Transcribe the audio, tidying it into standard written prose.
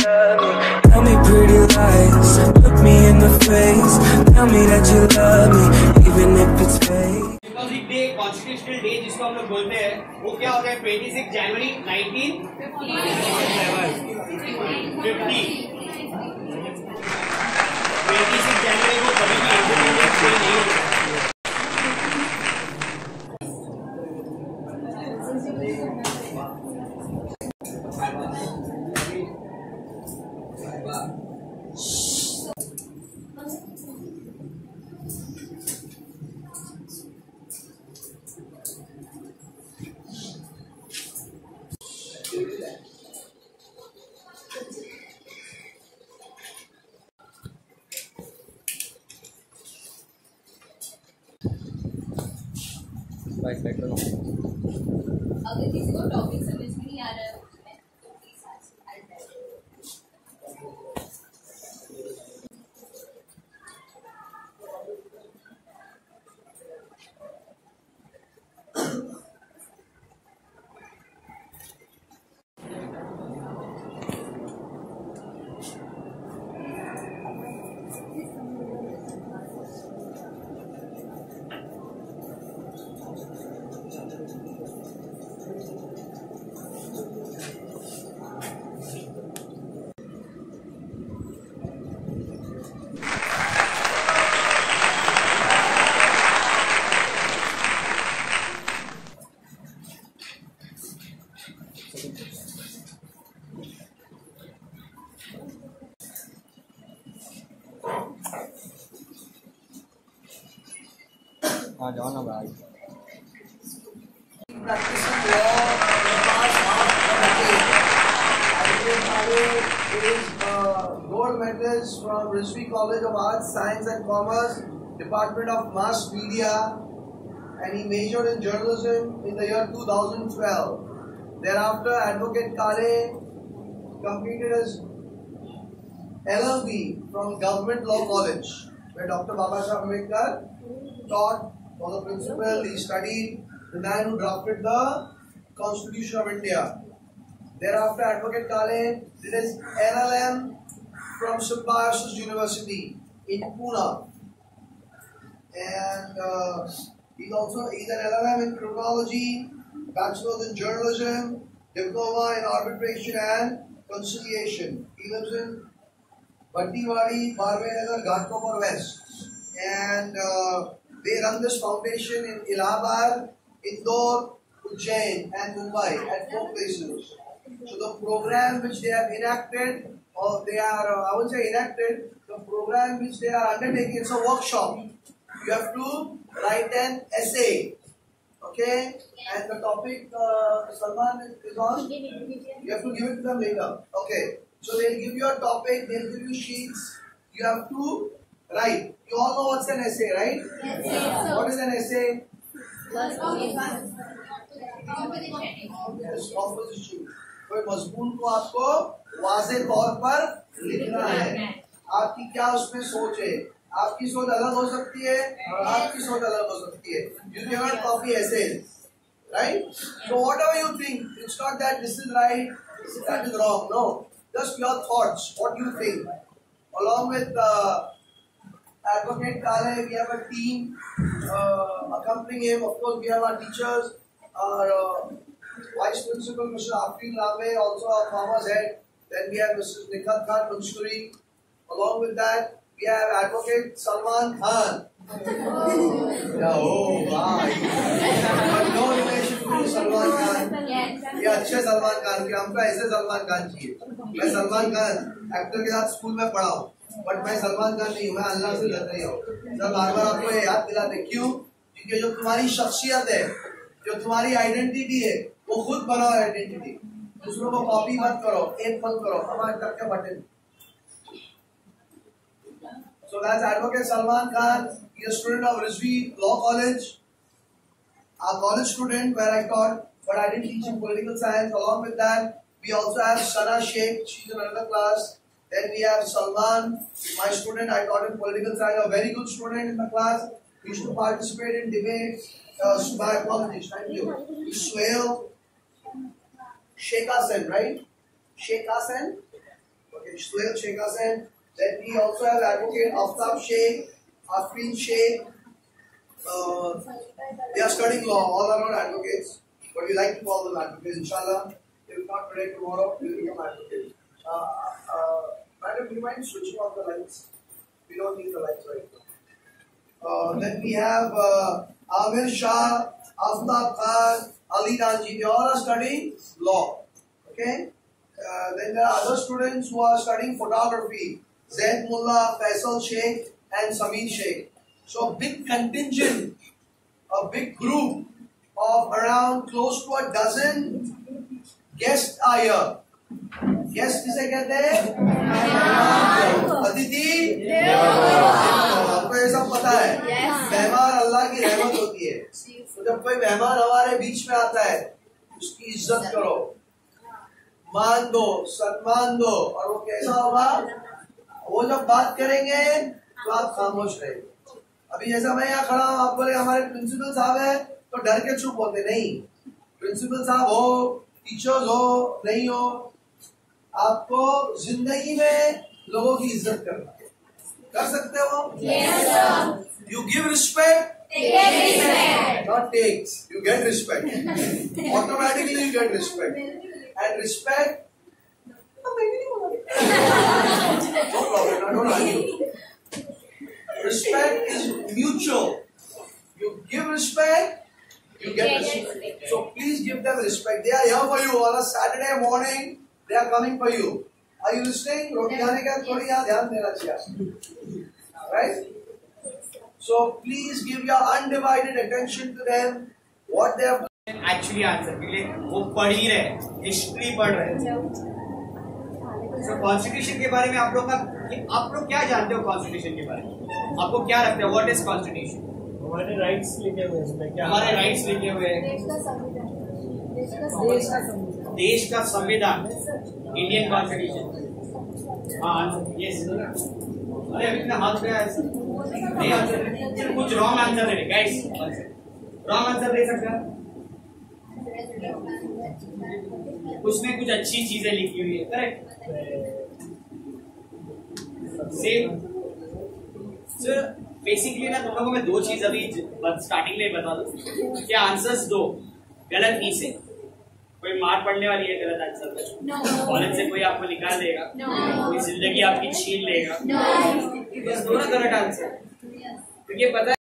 love me. Tell me pretty lies, look me in the face. Tell me that you love me, even if it's fake. Republic day, constitutional day जिसको हम लोग बोलते हैं, वो क्या होता है? 26 जनवरी 1950। 26 जनवरी को कभी भी इंडिपेंडेंस डे नहीं होता। अगर किसी को टॉपिक समझ में नहीं आ रहा है उसमें तो प्लीज जाओ ना भाई। Practicing law for the past half a decade. Is gold medals from Rizvi College of Arts, Science and Commerce, Department of Mass Media, and he majored in journalism in the year 2012. Thereafter, Advocate Kale completed his LLB from Government Law College, where Dr. Babasaheb Ambedkar taught, was the principal. He studied, the man who drafted the Constitution of India. Thereafter, Advocate Kale did his LLM from Symbiosis University in Pune. And he's an LLM in criminology, bachelor's in journalism, diploma in arbitration and conciliation. He lives in Battiwadi, Barwanagar, Ghatkopar West. And they run this foundation in Allahabad, Indore, Ujjain and Mumbai at 4 places. So the program which they have enacted, or they are, I won't say enacted, the program which they are undertaking, it's a workshop. You have to write an essay, okay? And the topic Salman is on, you have to give it to them later, okay? So they'll give you a topic, they'll give you sheets, you have to write. You all know what's an essay, right? Yes. What is an essay? Opposition. कोई मजमून को आपको वाज़े तौर पर लिखना है। आपकी क्या उसमें सोच है? आपकी सोच अलग हो सकती है और आपकी सोच अलग हो सकती है। You cannot copy essays, right? So whatever you think, it's not that this is right, that is wrong. No, just your thoughts. What you think. Along with Advocate Kale, we have a team accompanying him. Of course, we have our teachers, our Vice Principal, Mr. Afril Lame, also our Farmers Head. Then we have Mrs. Nikhat Khan Mansoori. Along with that, we have Advocate Salman Khan. Yeah, oh, wow. But no relation to Salman Khan. ये अच्छे सलमान खान के, हमको ऐसे सलमान खान चाहिए। मैं Salman Khan actor के साथ school में पढ़ा हूँ, बट मैं सलमान खान नहीं हूँ, मैं अल्लाह से लड़ रही हूँ। सर बार बार आपको ये याद दिलाते क्यों? क्योंकि जो तुम्हारी शख्सियत है, जो तुम्हारी आइडेंटिटी है, वो खुद बनाओ आइडेंटिटी। दूसरों को कॉपी मत करो, एक मत करो, हमारे तक के button. So that's Advocate Salman Khan. He is a student of Rizvi Law College, a college student where I taught, but I didn't teach him political science. Along with that, we also have Sana Sheikh. She's in another class. Then we have Salman, my student. I taught him political science. A very good student in the class. He used to participate in debates. My apologies. Thank you. Suhail Sheikh Hassan, right? Sheikh Hassan. Okay, Suhail Sheikh Hassan. Then we also have Advocate Aftab Sheikh, Afreen Sheikh. They are studying law. All are not advocates, but we like to call them advocates. Inshallah, if not today, tomorrow, they will become advocates. Madam, do you mind switching off the lights? We don't need the lights right now. Then we have Amir Shah, Aftab Khan, Ali Danji. They all are studying law. Okay. Then there are other students who are studying photography. Zaid Mullah, Faisal Sheikh, and Samin Sheikh. So a big contingent, a big group of around close to a dozen guests are here. Guest किसे कहते हैं? अतिथि आपको ये सब पता है. मेहमान अल्लाह की रहमत होती है. तो जब कोई मेहमान हमारे बीच में आता है, उसकी इज्जत करो, मान दो, सम्मान दो, और वो कैसा होगा? वो जब बात करेंगे तो आप खामोश रहेंगे. अभी जैसा मैं यहाँ खड़ा हूँ, आप बोले हमारे प्रिंसिपल साहब है, तो डर के चुप होते नहीं. प्रिंसिपल साहब हो, टीचर्स हो, नहीं हो, आपको जिंदगी में लोगों की इज्जत करना है. कर सकते हो? You give respect, not takes. You get respect. Automatically you get respect. And respect, no problem, don't argue. Respect is mutual. You give respect, you get respect. So please give them respect. They are here for you on a Saturday morning. They are coming for you. Are you listening? रोटी खाने का थोड़ी यहाँ ध्यान देना चाहिए. Right? So please give your undivided attention to them. What they have actually answer के लिए वो पढ़ ही रहे, हिस्ट्री पढ़ रहे. So कॉन्स्टिट्यूशन के बारे में आप लोग क्या जानते हो? कॉन्स्टिट्यूशन के बारे में आपको क्या लगता है? What is constitution? हमारे राइट्स लिखे हुए हैं इसमें. क्या हमारे राइट्स लिखे हुए हैं? देश का संविधान, इंडियन कॉन्स्टिट्यूशन. हाँ, यस. अरे अभी अपने हाथ में नहीं आंसर, कुछ रॉन्ग आंसर दे रहे गाइस. रॉन्ग आंसर दे सकते हैं. उसमें कुछ अच्छी चीजें लिखी हुई है. करेक्ट. Same sir. बेसिकली ना तुम लोगों में दो चीज अभी स्टार्टिंग में बता दो. क्या आंसर्स दो गलत ही से कोई मार पड़ने वाली है गलत आंसर में? कॉलेज से कोई आपको निकाल देगा? कोई जिंदगी आपकी छीन लेगा? बस दो ना गलत आंसर. क्योंकि पता है